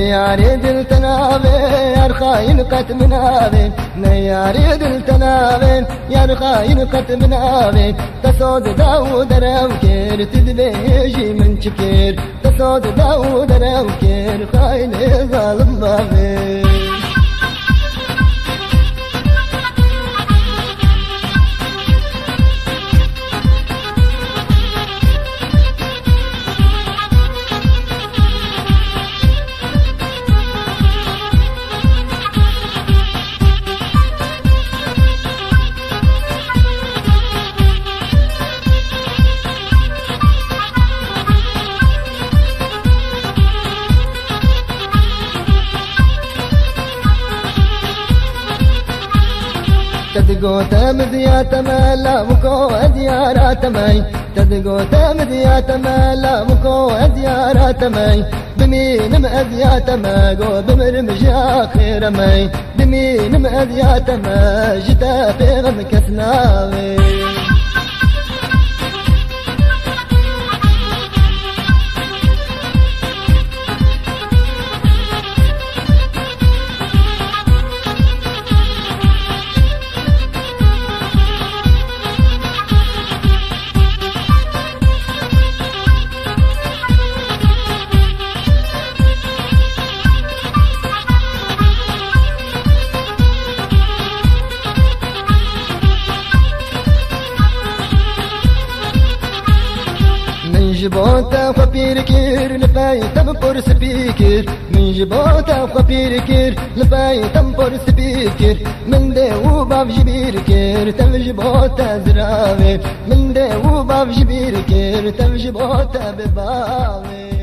نياري دل تنابي يا خاين قت منابي نياري دل تنابي يا خاين قت منابي تصود داود راوكير تدبيجي من شكير تصود داود راوكير خاين ظالم بابي تدقو تمذيا تملا مكو ديارات ماي تدقو تمذيا تملا مكو ديارات ماي بمين مأذيات ما قو بمرمجا خير ماي بمين مأذيات ما جتا في غمك اثناوي جبوتا خبير كير لباي تنبور سبيكر من جبوتا خبير كير لباي تنبور سبيكر من ديو باب جبير كير تم جبوتا زراوي من ديو باب جبير كير تم جبوتا بباوي